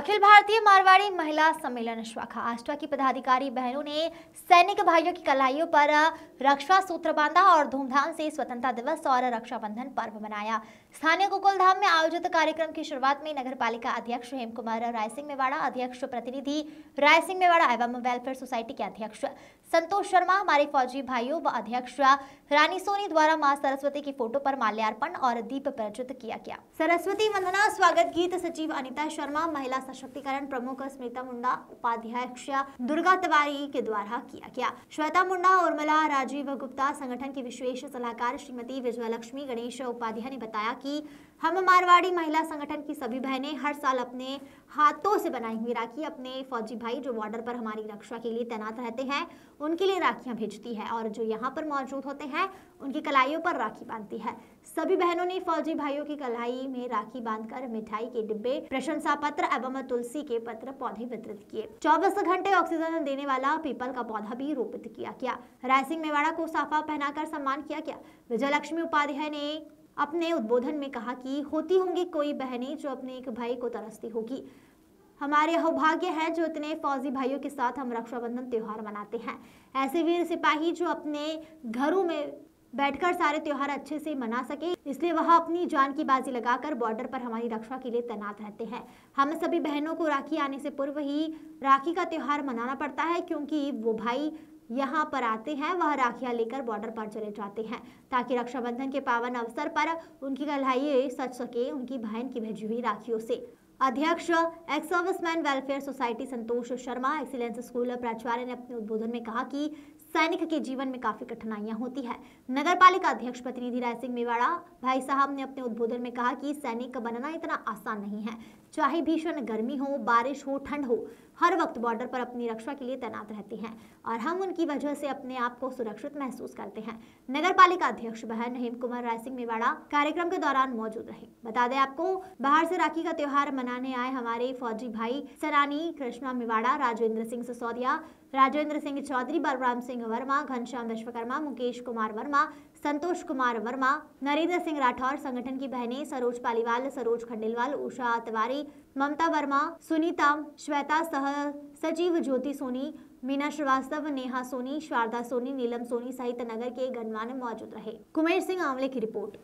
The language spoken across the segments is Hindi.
अखिल भारतीय मारवाड़ी महिला सम्मेलन शाखा आष्टा की पदाधिकारी बहनों ने सैनिक भाइयों की कलाइयों पर रक्षा सूत्र बांधा और धूमधाम से स्वतंत्रता दिवस और रक्षाबंधन पर्व मनाया। स्थानीय गोकुलधाम में आयोजित कार्यक्रम की शुरुआत में नगर पालिका अध्यक्ष हेम कुमार रायसिंह मेवाड़ा, अध्यक्ष प्रतिनिधि रायसिंह मेवाड़ा एवं वेलफेयर सोसाइटी के अध्यक्ष संतोष शर्मा, हमारे फौजी भाइयों व अध्यक्ष रानी सोनी द्वारा मां सरस्वती की फोटो पर माल्यार्पण और दीप प्रज्वलित किया गया। सरस्वती वंदना स्वागत गीत सचिव अनिता शर्मा, महिला सशक्तिकरण प्रमुख स्मिता मुंडा, उपाध्यक्ष दुर्गा तिवारी के द्वारा किया गया। श्वेता मुंडा, उर्मिला, राजीव गुप्ता, संगठन की विशेष सलाहकार श्रीमती विजयलक्ष्मी गणेश उपाध्याय ने बताया कि हम मारवाड़ी महिला संगठन की सभी बहनें हर साल अपने हाथों से बनाई हुई राखी अपने फौजी भाई जो बॉर्डर पर हमारी रक्षा के लिए तैनात रहते हैं उनके लिए राखियां भेजती है और जो यहाँ पर मौजूद होते हैं उनकी कलाइयों पर राखी बांधती है। सभी बहनों ने फौजी भाइयों की कलाई में राखी बांधकर मिठाई के डिब्बे, प्रशंसा पत्र एवं तुलसी के पत्र पौधे वितरित किए। 24 घंटे ऑक्सीजन देने वाला पीपल का पौधा भी रोपित किया गया। रायसिंह मेवाड़ा को साफा पहनाकर सम्मान किया गया। विजयलक्ष्मी उपाध्याय ने अपने उद्बोधन में कहा कि होती होंगी कोई बहनें जो अपने एक भाई को तरसती होगी। हमारे सौभाग्य है जो इतने फौजी भाइयों के साथ हम रक्षाबंधन त्योहार मनाते हैं। ऐसे वीर सिपाही जो अपने घरों में बैठकर सारे त्योहार अच्छे से मना सके, इसलिए वह अपनी जान की बाजी लगाकर बॉर्डर पर हमारी रक्षा के लिए तैनात रहते हैं। हम सभी बहनों को राखी आने से पूर्व ही राखी का त्योहार मनाना पड़ता है क्योंकि वो भाई यहाँ पर आते हैं, वह राखियां लेकर बॉर्डर पर चले जाते हैं ताकि रक्षाबंधन के पावन अवसर पर उनकी कलाई सज सके उनकी बहन की भेजी हुई राखियों से। अध्यक्ष ex serviceman welfare society Santosh Sharma, excellence school प्राचार्य ने अपने उद्बोधन में कहा कि सैनिक के जीवन में काफी कठिनाइयां होती है। नगर पालिका अध्यक्ष प्रतिनिधि रायसिंह मेवाड़ा भाई साहब ने अपने उद्बोधन में कहा कि सैनिक बनना इतना आसान नहीं है। चाहे भीषण गर्मी हो, बारिश हो, ठंड हो, हर वक्त बॉर्डर पर अपनी रक्षा के लिए तैनात रहते हैं और हम उनकी वजह से अपने आप को सुरक्षित महसूस करते हैं। नगर पालिका अध्यक्ष बहन हेम कुमार रायसिंह मेवाड़ा कार्यक्रम के दौरान मौजूद रहे। बता दें आपको, बाहर से राखी का त्योहार मनाने आए हमारे फौजी भाई सरानी कृष्णा मेवाड़ा, राजेंद्र सिंह सिसोदिया, राजेंद्र सिंह चौधरी, बलराम सिंह वर्मा, घनश्याम विश्वकर्मा, मुकेश कुमार वर्मा, संतोष कुमार वर्मा, नरेंद्र सिंह राठौर, संगठन की बहनें सरोज पालीवाल, सरोज खंडेलवाल, उषा तिवारी, ममता वर्मा, सुनीता, श्वेता सह सचिव ज्योति सोनी, मीना श्रीवास्तव, नेहा सोनी, शारदा सोनी, नीलम सोनी सहित नगर के गणमान्य मौजूद रहे। कुमेर सिंह आंवले की रिपोर्ट।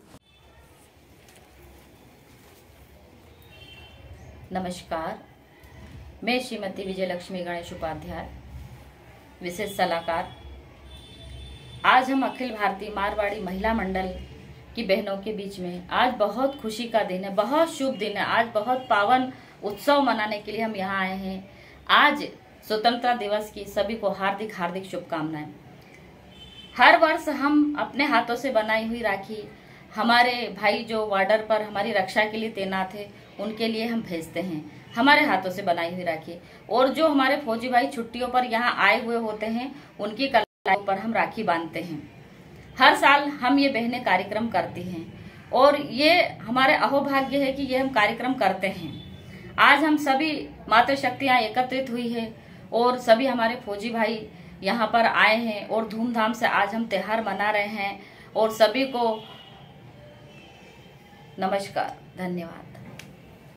नमस्कार, मैं श्रीमती विजयलक्ष्मी गणेश उपाध्याय, विशेष सलाहकार। आज हम अखिल भारतीय मारवाड़ी महिला मंडल की बहनों के बीच में आज बहुत खुशी का दिन है, बहुत शुभ दिन है। आज बहुत पावन उत्सव मनाने के लिए हम यहाँ आए हैं। आज स्वतंत्रता दिवस की सभी को हार्दिक हार्दिक शुभकामनाएं। हर वर्ष हम अपने हाथों से बनाई हुई राखी हमारे भाई जो बॉर्डर पर हमारी रक्षा के लिए तैनात है उनके लिए हम भेजते हैं, हमारे हाथों से बनाई हुई राखी। और जो हमारे फौजी भाई छुट्टियों पर यहाँ आए हुए होते हैं उनकी कलाई पर हम राखी बांधते हैं। हर साल हम ये बहनें कार्यक्रम करती हैं और ये हमारे अहोभाग्य है कि ये हम कार्यक्रम करते हैं। आज हम सभी मातृशक्तियाँ एकत्रित हुई है और सभी हमारे फौजी भाई यहाँ पर आए हैं और धूमधाम से आज हम त्योहार मना रहे हैं और सभी को नमस्कार, धन्यवाद।